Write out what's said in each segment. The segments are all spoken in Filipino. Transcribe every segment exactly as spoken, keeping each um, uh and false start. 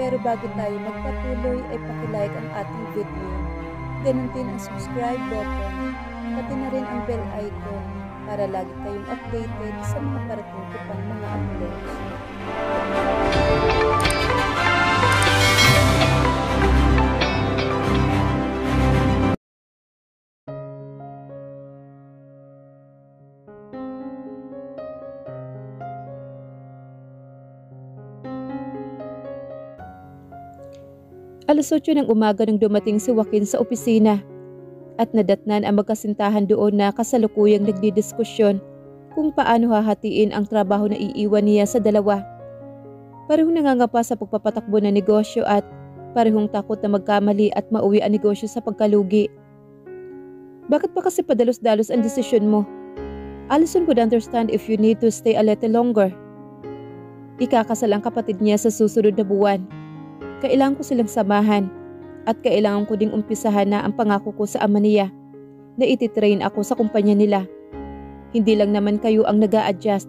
Pero bago tayo magpatuloy ay pakilike ang ating video. Ganun din ang subscribe button, pati na rin ang bell icon para lagi kayong updated sa mga parating ko pang mga uploads. Alas otso ng umaga nang dumating si Joaquin sa opisina at nadatnan ang magkasintahan doon na kasalukuyang nagdidiskusyon kung paano hahatiin ang trabaho na iiwan niya sa dalawa. Parehong nangangapa sa pagpapatakbo ng negosyo at parehong takot na magkamali at mauwi ang negosyo sa pagkalugi. Bakit pa kasi padalos-dalos ang desisyon mo? Allison would understand if you need to stay a little longer. Ikakasal ang kapatid niya sa susunod na buwan. Kailangan ko silang samahan at kailangan ko ding umpisahan na ang pangako ko sa ama niya na ititrain ako sa kumpanya nila. Hindi lang naman kayo ang nag-a-adjust.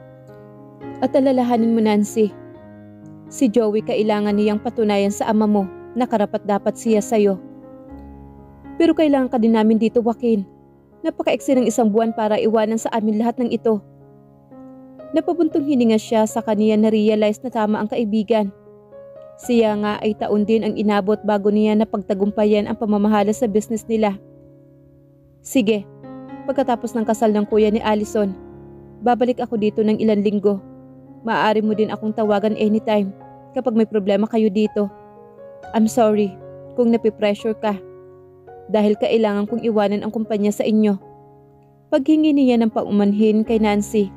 At alalahanin mo, Nancy, si Joey kailangan niyang patunayan sa ama mo na karapat-dapat siya sa'yo. Pero kailangan ka din namin dito, Joaquin. Napaka-eksi ng isang buwan para iwanan sa amin lahat ng ito. Napabuntong hininga siya sa kaniya na realize na tama ang kaibigan. Siya nga ay taon din ang inabot bago niya napagtagumpayan ang pamamahala sa business nila. Sige, pagkatapos ng kasal ng kuya ni Allison, babalik ako dito ng ilang linggo. Maaari mo din akong tawagan anytime kapag may problema kayo dito. I'm sorry kung napipressure ka dahil kailangan kong iwanan ang kumpanya sa inyo. Paghingi niya ng paumanhin kay Nancy.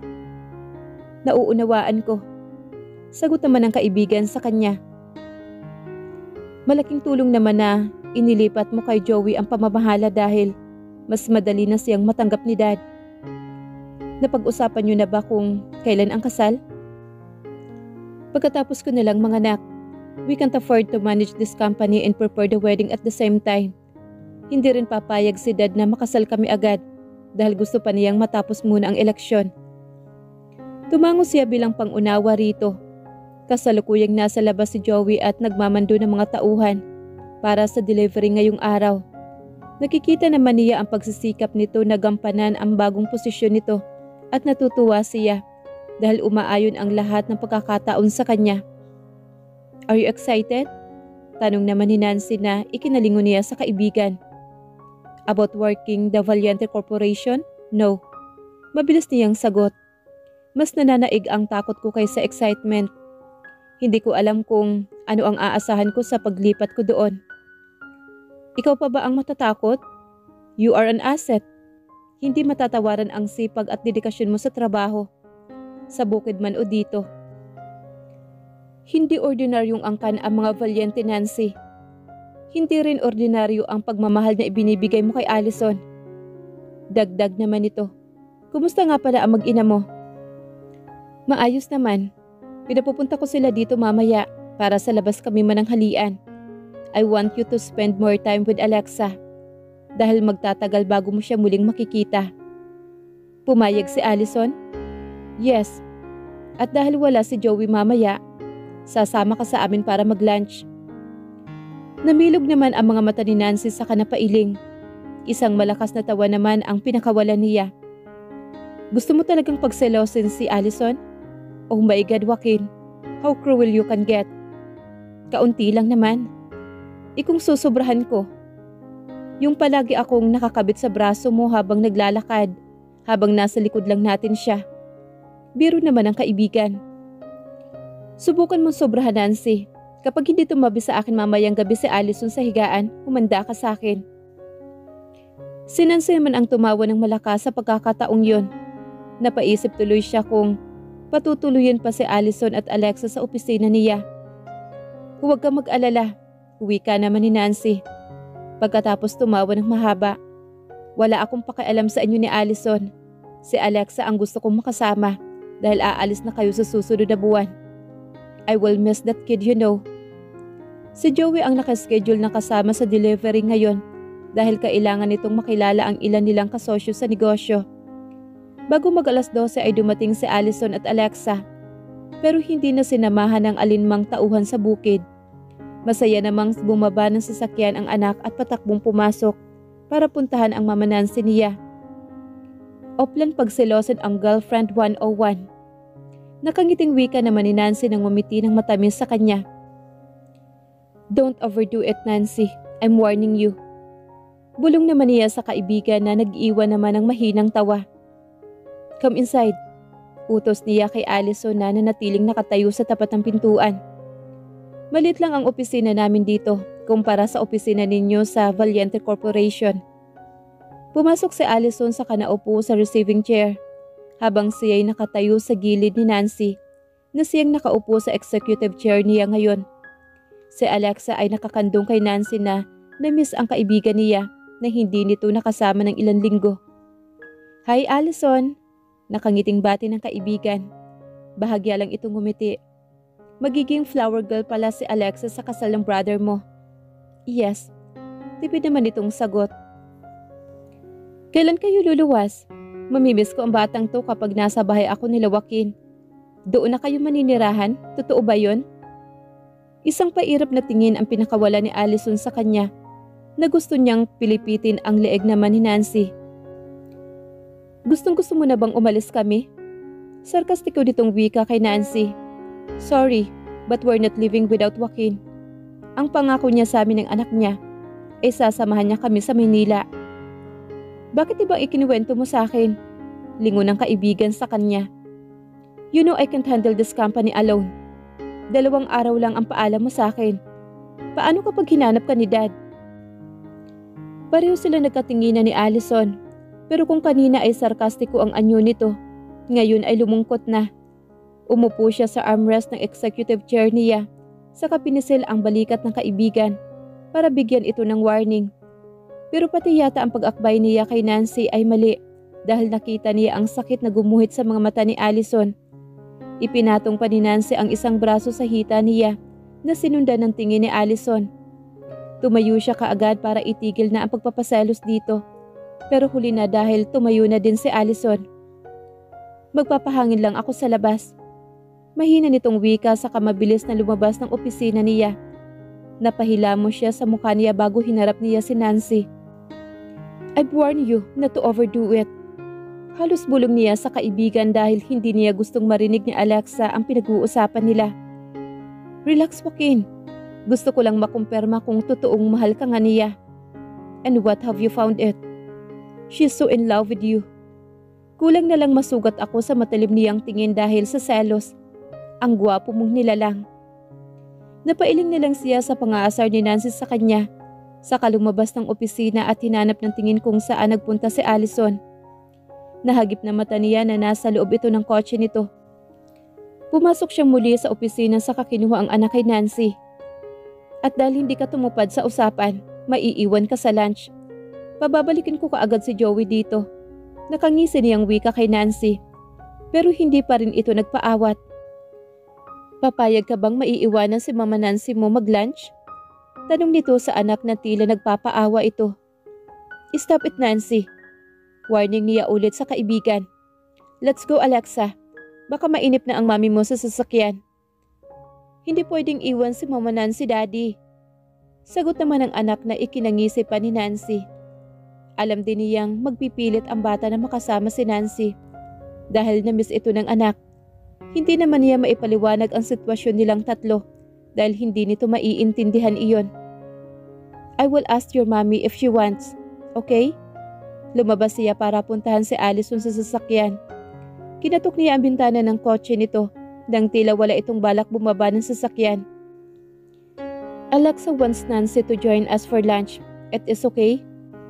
Nauunawaan ko. Sagot naman ng kaibigan sa kanya. Malaking tulong naman na inilipat mo kay Joey ang pamamahala dahil mas madali na siyang matanggap ni Dad. Napag-usapan niyo na ba kung kailan ang kasal? Pagkatapos ko nilang mga anak, we can't afford to manage this company and prepare the wedding at the same time. Hindi rin papayag si Dad na makasal kami agad dahil gusto pa niyang matapos muna ang eleksyon. Tumango siya bilang pangunawa rito. Kasalukuyang nasa labas si Joey at nagmamando ng mga tauhan para sa delivery ngayong araw. Nakikita naman niya ang pagsisikap nito na gampanan ang bagong posisyon nito at natutuwa siya dahil umaayon ang lahat ng pagkakataon sa kanya. Are you excited? Tanong naman ni Nancy na ikinalingon niya sa kaibigan. About working the Valiente Corporation? No. Mabilis niyang sagot. Mas nananaig ang takot ko kaysa excitement. Hindi ko alam kung ano ang aasahan ko sa paglipat ko doon. Ikaw pa ba ang matatakot? You are an asset. Hindi matatawaran ang sipag at dedikasyon mo sa trabaho. Sa bukid man o dito. Hindi ordinaryong angkan ang mga Valiente, Nancy. Hindi rin ordinaryo ang pagmamahal na ibinibigay mo kay Allison. Dagdag naman ito. Kumusta nga pala ang mag-ina mo? Maayos naman. Pinapupunta ko sila dito mamaya para sa labas kami mananghalian. I want you to spend more time with Alexa dahil magtatagal bago mo siya muling makikita. Pumayag si Allison? Yes. At dahil wala si Joey mamaya, sasama ka sa amin para mag-lunch. Namilog naman ang mga mata ni Nancy sa kanapailing. Isang malakas na tawa naman ang pinakawalan niya. Gusto mo talagang pagselosin si Allison? Oh my God, Joaquin. How cruel you can get. Kaunti lang naman. Ikung susobrahan ko. Yung palagi akong nakakabit sa braso mo habang naglalakad, habang nasa likod lang natin siya. Biro naman ang kaibigan. Subukan mong sobrahan, Nancy. Kapag hindi tumabi sa akin mamayang gabi si Allison sa higaan, humanda ka sa akin. Si Nancy naman ang tumawa ng malakas sa pagkakataong yon. Napaisip tuloy siya kung patutuluyan pa si Allison at Alexa sa opisina niya. Huwag ka mag-alala, wika naman ni Nancy. Pagkatapos tumawa ng mahaba. Wala akong pakialam sa inyo ni Allison. Si Alexa ang gusto kong makasama dahil aalis na kayo sa susunod na buwan. I will miss that kid, you know. Si Joey ang nakaschedule na kasama sa delivery ngayon dahil kailangan nitong makilala ang ilan nilang kasosyo sa negosyo. Bago mag alas dose ay dumating si Allison at Alexa, pero hindi na sinamahan ng alinmang tauhan sa bukid Masaya namang bumaba ng sasakyan ang anak at patakbong pumasok para puntahan ang mama Nancy niya. Oplan pagselosan ang girlfriend one oh one. Nakangiting wika naman ni Nancy nang ngumiti ng matamis sa kanya. Don't overdo it, Nancy. I'm warning you. Bulong naman niya sa kaibigan na nag-iwan naman ng mahinang tawa. Come inside. Utos niya kay Allison na nanatiling nakatayo sa tapat ng pintuan. Malit lang ang opisina namin dito kumpara sa opisina ninyo sa Valiente Corporation. Pumasok si Allison sa kanaupo sa receiving chair habang siya'y nakatayo sa gilid ni Nancy na siyang nakaupo sa executive chair niya ngayon. Si Alexa ay nakakandong kay Nancy na na-miss ang kaibigan niya na hindi nito nakasama ng ilang linggo. Hi Allison! Nakangiting bati ng kaibigan. Bahagya lang itong ngumiti. Magiging flower girl pala si Alexa sa kasal ng brother mo. Yes. Tipid naman itong sagot. Kailan kayo luluwas? Mamimiss ko ang batang to kapag nasa bahay ako nila Joaquin. Doon na kayo maninirahan? Totoo ba yon? Isang pairap na tingin ang pinakawala ni Allison sa kanya na gusto niyang pilipitin ang leeg naman ni Nancy. Gustong gusto mo na bang umalis kami? Sarkastiko ditong wika kay Nancy. Sorry, but we're not living without Joaquin. Ang pangako niya sa amin ng anak niya ay sasamahan niya kami sa Maynila. Bakit ibang ikinuwento mo sa akin? Lingon ng kaibigan sa kanya. You know I can't handle this company alone. Dalawang araw lang ang paalam mo sa akin. Paano kapag hinanap ka ni Dad? Pareho sila nagkatinginan ni Allison, pero kung kanina ay sarkastiko ang anyo nito, ngayon ay lumungkot na. Umupo siya sa armrest ng executive chair niya, saka pinisil ang balikat ng kaibigan para bigyan ito ng warning. Pero pati yata ang pag-akbay niya kay Nancy ay mali dahil nakita niya ang sakit na gumuhit sa mga mata ni Allison. Ipinatong pa ni Nancy ang isang braso sa hita niya na sinundan ng tingin ni Allison. Tumayo siya kaagad para itigil na ang pagpapaselos dito. Pero huli na dahil tumayo na din si Allison. Magpapahangin lang ako sa labas. Mahina nitong wika sa kamabilis na lumabas ng opisina niya. Napahila mo siya sa mukha niya bago hinarap niya si Nancy. I've warned you not to overdo it. Halos bulong niya sa kaibigan dahil hindi niya gustong marinig ni Alexa ang pinag-uusapan nila. Relax, Joaquin. Gusto ko lang makumpirma kung totoong mahal ka nga niya. And what have you found it? She's so in love with you. Kulang na lang masugat ako sa matalim niyang tingin dahil sa selos. Ang gwapo mong nilalang. Napailing na lang siya sa pang-aasar ni Nancy sa kanya. Saka lumabas ng opisina at hinanap ng tingin kung saan nagpunta si Allison. Nahagip na mata niya na nasa loob ito ng kotse nito. Pumasok siya muli sa opisina saka kinuha ang anak kay Nancy. At dahil hindi ka tumupad sa usapan, maiiwan ka sa lunch. Pababalikin ko kaagad si Joey dito. Nakangisi niyang wika kay Nancy. Pero hindi pa rin ito nagpaawat. Papayag ka bang maiiwanan si Mama Nancy mo mag-lunch? Tanong nito sa anak na tila nagpapaawa ito. Stop it, Nancy. Warning niya ulit sa kaibigan. Let's go, Alexa. Baka mainip na ang mami mo sa sasakyan. Hindi pwedeng iwan si Mama Nancy, Daddy. Sagot naman ng anak na ikinangisi pa ni Nancy. Alam din niyang magpipilit ang bata na makasama si Nancy. Dahil na-miss ito ng anak. Hindi naman niya maipaliwanag ang sitwasyon nilang tatlo dahil hindi nito maiintindihan iyon. I will ask your mommy if she wants, okay? Lumabas siya para puntahan si Allison sa sasakyan. Kinatok niya ang bintana ng kotse nito nang tila wala itong balak bumaba ng sasakyan. Alexa wants Nancy to join us for lunch. It is okay?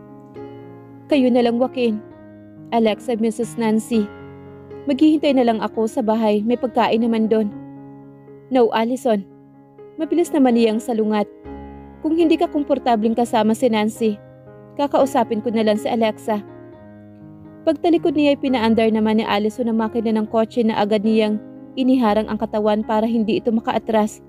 Kayo na lang, Joaquin. Alexa, Missus Nancy. Maghihintay na lang ako sa bahay. May pagkain naman doon. No, Allison. Mabilis naman niyang salungat. Kung hindi ka komportabling kasama si Nancy, kakausapin ko na lang si Alexa. Pagtalikod niya ay pinaandar naman ni Allison ang makina ng kotse na agad niyang iniharang ang katawan para hindi ito makaatras.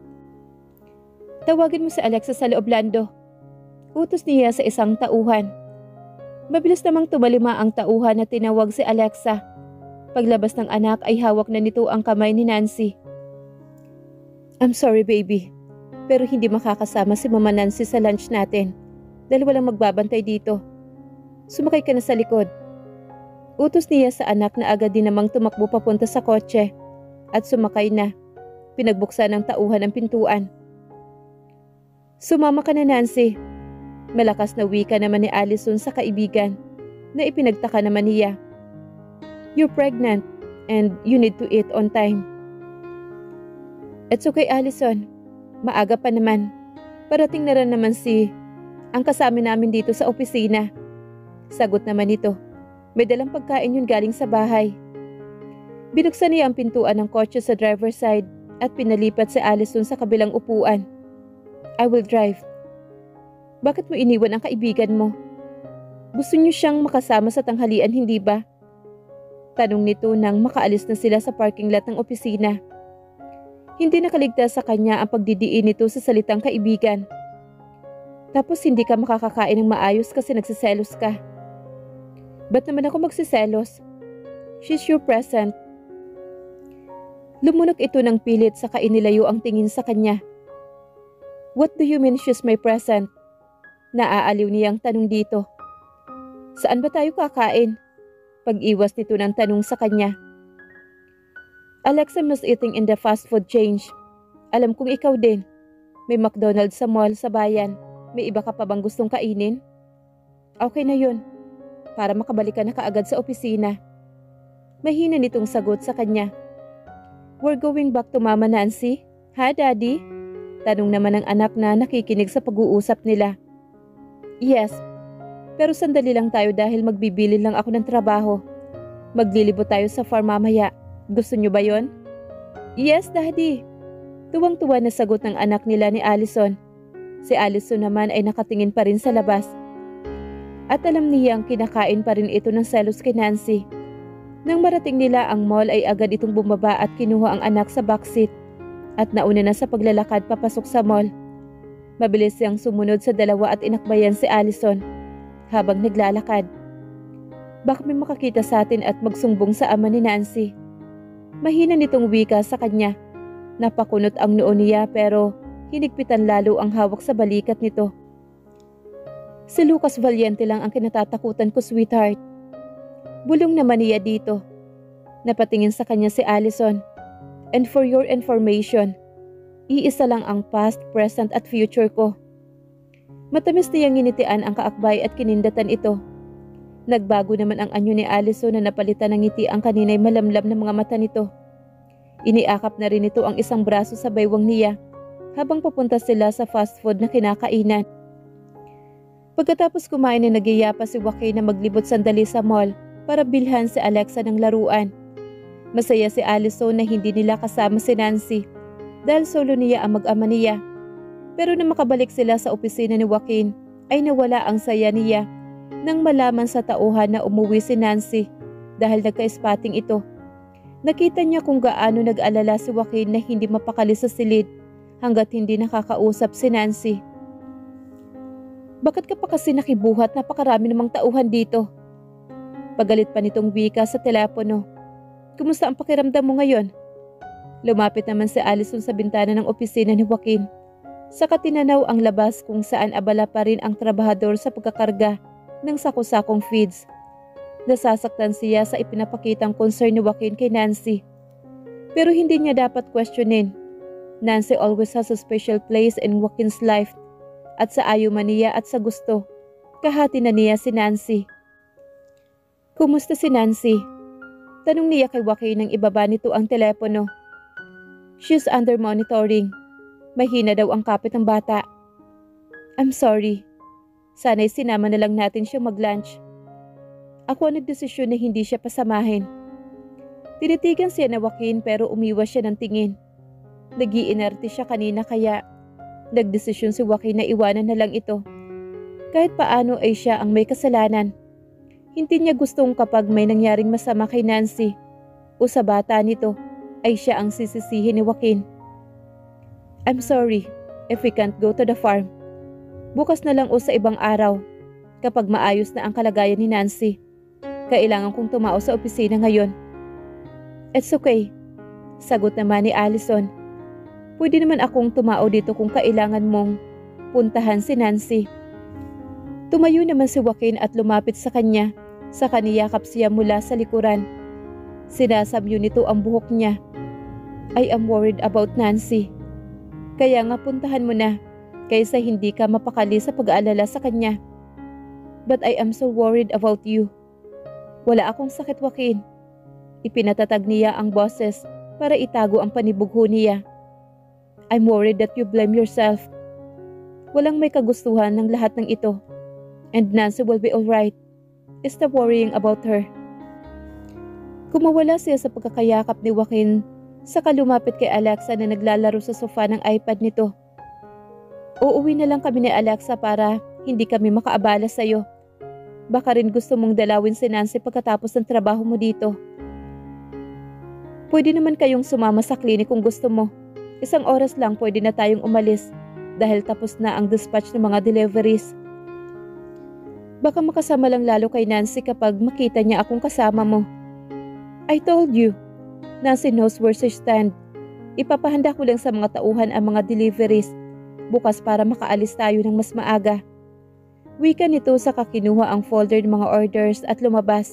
Tawagin mo si Alexa sa loob, Lando. Utos niya sa isang tauhan. Mabilis namang tumalima ang tauhan na tinawag si Alexa. Paglabas ng anak ay hawak na nito ang kamay ni Nancy. I'm sorry, baby. Pero hindi makakasama si Mama Nancy sa lunch natin dahil walang magbabantay dito. Sumakay ka na sa likod. Utos niya sa anak na agad din namang tumakbo papunta sa kotse at sumakay na. Pinagbuksan ng tauhan ng pintuan. Sumama ka na, Nancy. Malakas na wika naman ni Allison sa kaibigan na ipinagtaka naman niya. You're pregnant and you need to eat on time. It's okay, Allison. Maaga pa naman. Parating na rin naman si ang kasama namin dito sa opisina. Sagot naman nito. May dalang pagkain yun galing sa bahay. Binuksan niya ang pintuan ng kotse sa driver's side at pinalipat si Allison sa kabilang upuan. I will drive. Bakit mo iniwan ang kaibigan mo? Gusto niyo siyang makasama sa tanghalian, hindi ba? Tanong nito nang makaalis na sila sa parking lot ng opisina. Hindi nakaligtas sa kanya ang pagdidiin nito sa salitang kaibigan. Tapos hindi ka makakakain ng maayos kasi nagsiselos ka. Ba't naman ako magsiselos? She's your present. Lumunok ito ng pilit saka inilayo ang tingin sa kanya. What do you mean she's my present? Naaaliw niyang tanong dito. Saan ba tayo kakain? Pag-iwas nito ng tanong sa kanya. Alexa was eating in the fast food chain. Alam kong ikaw din. May McDonald's sa mall sa bayan. May iba ka pa bang gustong kainin? Okay na yun. Para makabalik ka na kaagad sa opisina. Mahina nitong sagot sa kanya. We're going back to Mama Nancy? Ha, Daddy? Tanong naman ng anak na nakikinig sa pag-uusap nila. Yes. Pero sandali lang tayo dahil magbibili lang ako ng trabaho. Maglilibo tayo sa farm mamaya. Gusto niyo ba yon? Yes, Daddy. Tuwang-tuwa na sagot ng anak nila ni Allison. Si Allison naman ay nakatingin pa rin sa labas. At alam niyang kinakain pa rin ito ng selos kay Nancy. Nang marating nila ang mall ay agad itong bumaba at kinuha ang anak sa backseat. At nauna na sa paglalakad papasok sa mall. Mabilis siyang sumunod sa dalawa at inakbayan si Allison habang naglalakad. Baka may makakita sa atin at magsumbong sa ama ni Nancy. Mahina nitong wika sa kanya. Napakunot ang noo niya pero hinigpitan lalo ang hawak sa balikat nito. Si Lucas Valiente lang ang kinatatakutan ko, sweetheart. Bulong naman niya dito. Napatingin sa kanya si Allison. And for your information, iisa lang ang past, present at future ko. Matamis niyang nginitian ang kaakbay at kinindatan ito. Nagbago naman ang anyo ni Allison na napalitan ng ngiti ang kaninay malamlam na mga mata nito. Iniakap na rin ito ang isang braso sa baywang niya habang papunta sila sa fast food na kinakainan. Pagkatapos kumain ay nagiya pa si Joaquin na maglibot sandali sa mall para bilhan si Alexa ng laruan. Masaya si Allison na hindi nila kasama si Nancy dahil solo niya ang mag-ama niya. Pero na makabalik sila sa opisina ni Joaquin ay nawala ang saya niya nang malaman sa tauhan na umuwi si Nancy dahil nagka-spotting ito. Nakita niya kung gaano nag-alala si Joaquin na hindi mapakali sa silid hanggat hindi nakakausap si Nancy. Bakit ka pa kasi nakibuhat? Napakarami namang tauhan dito. Pagalit pa nitong wika sa telepono. Kumusta ang pakiramdam mo ngayon? Lumapit naman si Allison sa bintana ng opisina ni Joaquin. Saka tinanaw ang labas kung saan abala pa rin ang trabahador sa pagkakarga ng sako-sakong feeds. Nasasaktan siya sa ipinapakitang concern ni Joaquin kay Nancy. Pero hindi niya dapat questionin. Nancy always has a special place in Joaquin's life at sa ayuman niya at sa gusto. Kahati na niya si Nancy. Kumusta si Nancy? Tanong niya kay Joaquin nang ibaba nito ang telepono. She's under monitoring. Mahina daw ang kapit ng bata. I'm sorry. Sana'y sinama na lang natin siya mag-lunch. Ako ang nagdesisyon na hindi siya pasamahin. Tinitigan siya na Joaquin pero umiwas siya ng tingin. Nag-iinerte siya kanina kaya nagdesisyon si Joaquin na iwanan na lang ito. Kahit paano ay siya ang may kasalanan. Hindi niya gustong kapag may nangyaring masama kay Nancy o sa bata nito ay siya ang sisisihin ni Joaquin. I'm sorry if we can't go to the farm. Bukas na lang o sa ibang araw kapag maayos na ang kalagayan ni Nancy. Kailangan kong tumao sa opisina ngayon. It's okay, sagot naman ni Allison. Pwede naman akong tumao dito kung kailangan mong puntahan si Nancy. Tumayo naman si Joaquin at lumapit sa kanya. Saka niyakap siya mula sa likuran. Sinasamyo nito ang buhok niya. I am worried about Nancy. Kaya nga puntahan mo na, kaysa hindi ka mapakali sa pag-aalala sa kanya. But I am so worried about you. Wala akong sakit, Joaquin. Ipinatatag niya ang boses para itago ang panibugho niya. I'm worried that you blame yourself. Walang may kagustuhan ng lahat ng ito. And Nancy will be alright. Stop worrying about her. Kumawala siya sa pagkakayakap ni Joaquin, saka lumapit kay Alexa na naglalaro sa sofa ng iPad nito. Uuwi na lang kami ni Alexa para hindi kami makaabala sa'yo. Baka rin gusto mong dalawin si Nancy pagkatapos ng trabaho mo dito. Pwede naman kayong sumama sa klinik kung gusto mo. Isang oras lang pwede na tayong umalis dahil tapos na ang dispatch ng mga deliveries. Baka makasama lang lalo kay Nancy kapag makita niya akong kasama mo. I told you, Nancy knows where she stand. Ipapahanda ko lang sa mga tauhan ang mga deliveries bukas para makaalis tayo ng mas maaga. Wika nito sa kakinuha ang folder ng mga orders at lumabas.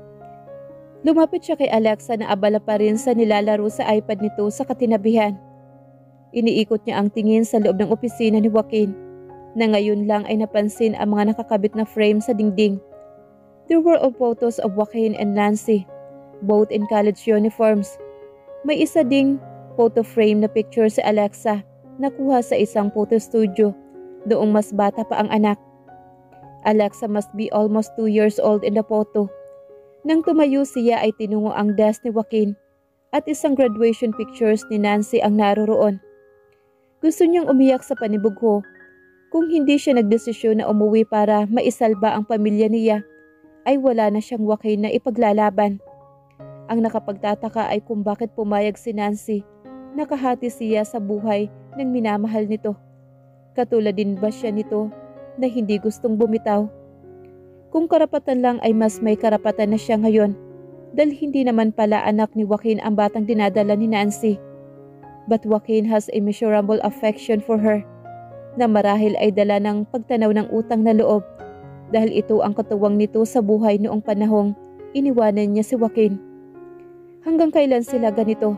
Lumapit siya kay Alexa na abala pa rin sa nilalaro sa iPad nito sa katinabihan. Iniikot niya ang tingin sa loob ng opisina ni Joaquin na ngayon lang ay napansin ang mga nakakabit na frame sa dingding. There were all photos of Joaquin and Nancy, both in college uniforms. May isa ding photo frame na picture si Alexa na kuha sa isang photo studio doong mas bata pa ang anak. Alexa must be almost two years old in the photo. Nang tumayo siya ay tinungo ang desk ni Joaquin at isang graduation pictures ni Nancy ang naroroon. Gusto niyang umiyak sa panibugho. Kung hindi siya nagdesisyon na umuwi para maisalba ang pamilya niya, ay wala na siyang Joaquin na ipaglalaban. Ang nakapagtataka ay kung bakit pumayag si Nancy. Nakahati siya sa buhay ng minamahal nito. Katulad din ba siya nito na hindi gustong bumitaw? Kung karapatan lang ay mas may karapatan na siya ngayon dahil hindi naman pala anak ni Joaquin ang batang dinadala ni Nancy. But Joaquin has a measurable affection for her na marahil ay dala ng pagtanaw ng utang na loob dahil ito ang katuwang nito sa buhay noong panahong iniwanan niya si Joaquin. Hanggang kailan sila ganito?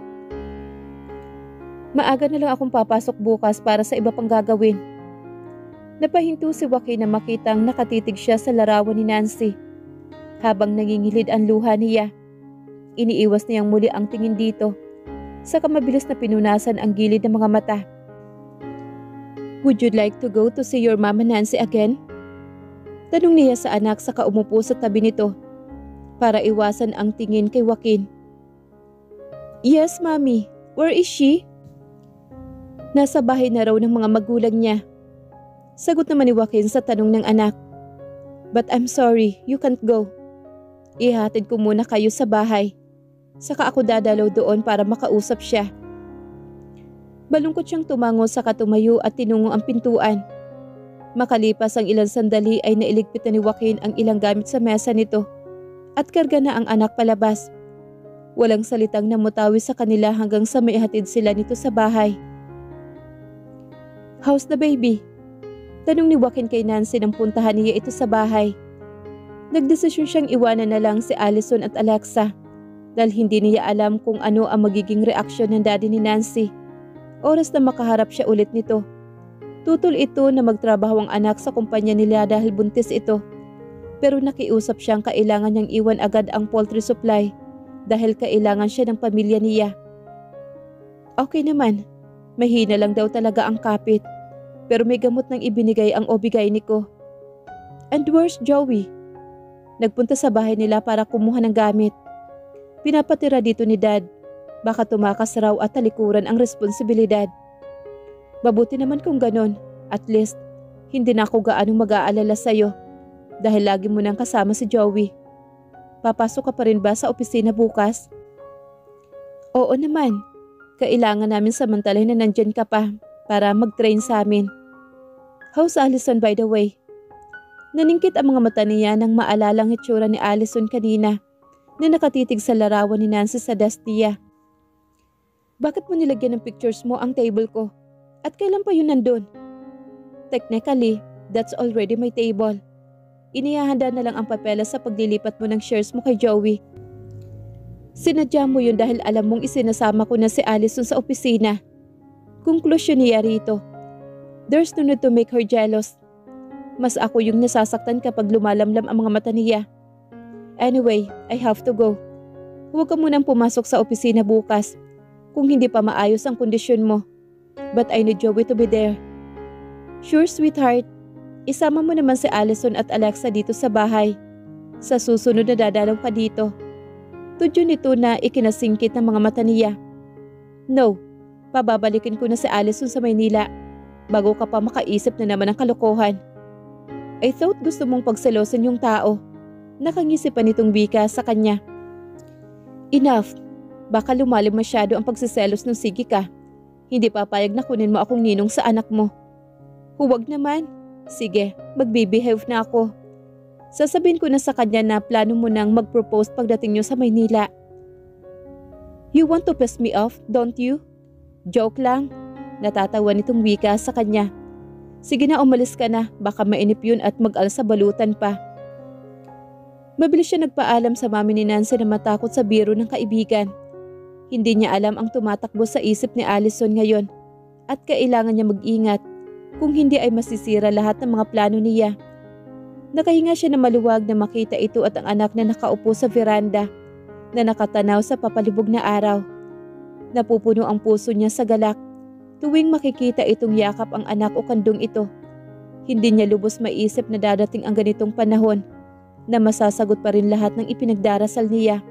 Maaga na lang akong papasok bukas para sa iba pang gagawin. Napahinto si Joaquin na makitang nakatitig siya sa larawan ni Nancy. Habang nangingilid ang luha niya, iniiwas niyang muli ang tingin dito. Saka mabilis na pinunasan ang gilid ng mga mata. Would you like to go to see your Mama Nancy again? Tanong niya sa anak saka umupo sa tabi nito para iwasan ang tingin kay Joaquin. Yes, Mommy. Where is she? Nasa bahay na raw ng mga magulang niya. Sagot naman ni Joaquin sa tanong ng anak. But I'm sorry, you can't go. Ihatid ko muna kayo sa bahay. Saka ako dadalaw doon para makausap siya. Balungkot siyang tumango saka tumayo at tinungo ang pintuan. Makalipas ang ilang sandali ay nailigpit na ni Joaquin ang ilang gamit sa mesa nito at karga na ang anak palabas. Walang salitang namutawi sa kanila hanggang sa maihatid sila nito sa bahay. How's the baby? Tanong ni Joaquin kay Nancy nang puntahan niya ito sa bahay. Nagdesisyon siyang iwanan na lang si Allison at Alexa dahil hindi niya alam kung ano ang magiging reaksyon ng daddy ni Nancy. Oras na makaharap siya ulit nito. Tutol ito na magtrabaho ang anak sa kumpanya nila dahil buntis ito. Pero nakiusap siyang kailangan niyang iwan agad ang poultry supply dahil kailangan siya ng pamilya niya. Okay naman, mahina lang daw talaga ang kapit. Pero may gamot nang ibinigay ang O B G Y N ko. And where's Joey? Nagpunta sa bahay nila para kumuha ng gamit. Pinapatira dito ni Dad. Baka tumakas raw at talikuran ang responsibilidad. Mabuti naman kung ganon. At least, hindi na ako gaanong mag-aalala sa'yo. Dahil lagi mo nang kasama si Joey. Papasok ka pa rin ba sa opisina bukas? Oo naman. Kailangan namin samantalay na nandyan ka pa para mag-train sa amin. How's Allison by the way? Naningkit ang mga mata niya nang maalalang hitsura ni Allison kanina na nakatitig sa larawan ni Nancy sa desk niya. Bakit mo nilagyan ng pictures mo ang table ko? At kailan pa yun nandun? Technically, that's already my table. Inihahanda na lang ang papeles sa paglilipat mo ng shares mo kay Joey. Sinadya mo yun dahil alam mong isinasama ko na si Allison sa opisina. Konklusyon niya rito. There's no need to make her jealous. Mas ako yung nasasaktan kapag lumalamlam ang mga mata niya. Anyway, I have to go. Huwag ka munang pumasok sa opisina bukas kung hindi pa maayos ang kondisyon mo. But I need Joey to be there. Sure, sweetheart. Isama mo naman si Allison at Alexa dito sa bahay. Sa susunod na dadalaw ka dito. Tudyo nito na ikinasingkit ng mga mata niya. No, pababalikin ko na si Allison sa Maynila bago ka pa makaisip na naman ng kalokohan. I thought gusto mong pagselosin yung tao. Nakangisi pa nitong wika sa kanya. Enough. Baka lumalim masyado ang pagsiselos ng sige ka. Hindi papayag na kunin mo akong ninong sa anak mo. Huwag naman. Sige, magbibehave na ako. Sasabihin ko na sa kanya na plano mo nang mag-propose pagdating niyo sa Maynila. You want to piss me off, don't you? Joke lang. Natatawa nitong wika sa kanya. Sige na, umalis ka na. Baka mainip yun at mag-al sa balutan pa. Mabilis siya nagpaalam sa mami ni Nancy na matakot sa biro ng kaibigan. Hindi niya alam ang tumatakbo sa isip ni Allison ngayon at kailangan niya mag-ingat kung hindi ay masisira lahat ng mga plano niya. Nakahinga siya na maluwag na makita ito at ang anak na nakaupo sa veranda na nakatanaw sa papalibog na araw. Napupuno ang puso niya sa galak tuwing makikita itong yakap ang anak o kandong ito. Hindi niya lubos maisip na dadating ang ganitong panahon na masasagot pa rin lahat ng ipinagdarasal niya.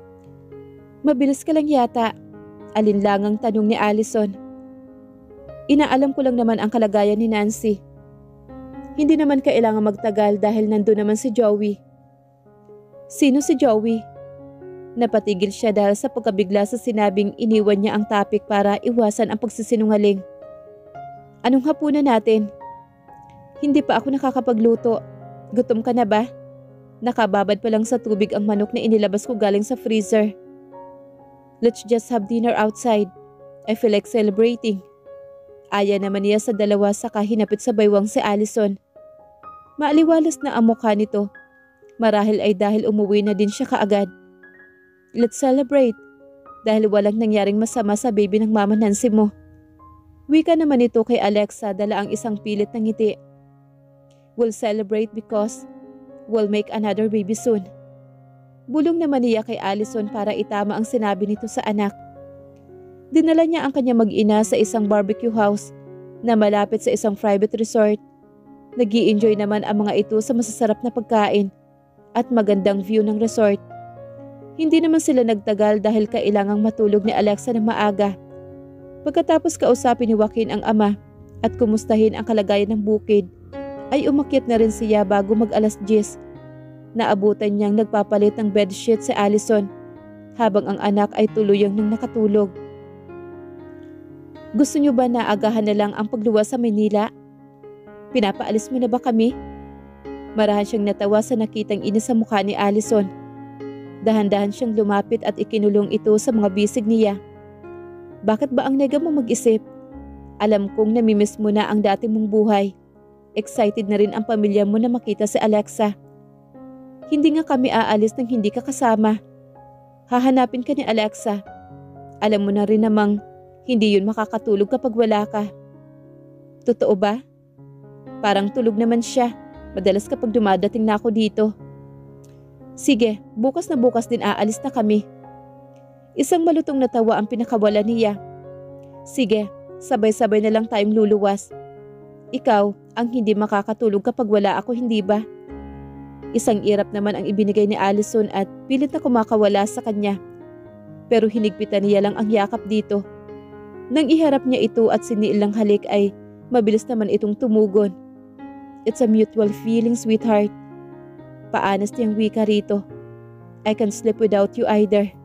Mabilis ka lang yata, alinlangang tanong ni Allison. Inaalam ko lang naman ang kalagayan ni Nancy. Hindi naman kailangan magtagal dahil nandun naman si Joey. Sino si Joey? Napatigil siya dahil sa pagkabigla sa sinabing iniwan niya ang topic para iwasan ang pagsisinungaling. Anong hapunan natin? Hindi pa ako nakakapagluto. Gutom ka na ba? Nakababad pa lang sa tubig ang manok na inilabas ko galing sa freezer. Let's just have dinner outside. I feel like celebrating. Aya naman niya sa dalawa saka hinapit sa baywang si Allison. Maaliwalas na ang mukha nito. Marahil ay dahil umuwi na din siya kaagad. Let's celebrate. Dahil walang nangyaring masama sa baby ng mama Nancy mo. Wika naman ito kay Alexa dala ang isang pilit ng ngiti. We'll celebrate because we'll make another baby soon. Bulong naman niya kay Allison para itama ang sinabi nito sa anak. Dinala niya ang kanya mag-ina sa isang barbecue house na malapit sa isang private resort. Nag-i-enjoy naman ang mga ito sa masasarap na pagkain at magandang view ng resort. Hindi naman sila nagtagal dahil kailangang matulog ni Alexa ng maaga. Pagkatapos kausapin ni Joaquin ang ama at kumustahin ang kalagayan ng bukid, ay umakyat na rin siya bago mag-alas diyes. Naabutan niyang nagpapalit ng bedsheet si Allison habang ang anak ay tuluyang nang nakatulog. Gusto niyo ba na agahan na lang ang pagluwas sa Maynila? Pinapaalis mo na ba kami? Marahan siyang natawa sa nakitang inis sa mukha ni Allison. Dahan-dahan siyang lumapit at ikinulong ito sa mga bisig niya. Bakit ba ang nega mo mag-isip? Alam kong namimiss mo na ang dati mong buhay. Excited na rin ang pamilya mo na makita si Alexa. Hindi nga kami aalis nang hindi ka kasama. Hahanapin ka ni Alexa. Alam mo na rin namang hindi yun makakatulog kapag wala ka. Totoo ba? Parang tulog naman siya. Madalas kapag dumadating na ako dito. Sige, bukas na bukas din aalis na kami. Isang malutong na tawa ang pinakawala niya. Sige, sabay-sabay na lang tayong luluwas. Ikaw ang hindi makakatulog kapag wala ako, hindi ba? Isang irap naman ang ibinigay ni Allison at pilit na kumakawala sa kanya. Pero hinigpitan niya lang ang yakap dito. Nang iharap niya ito at siniil ng halik ay mabilis naman itong tumugon. It's a mutual feeling, sweetheart. Paanas niyang wika rito. I can't sleep without you either.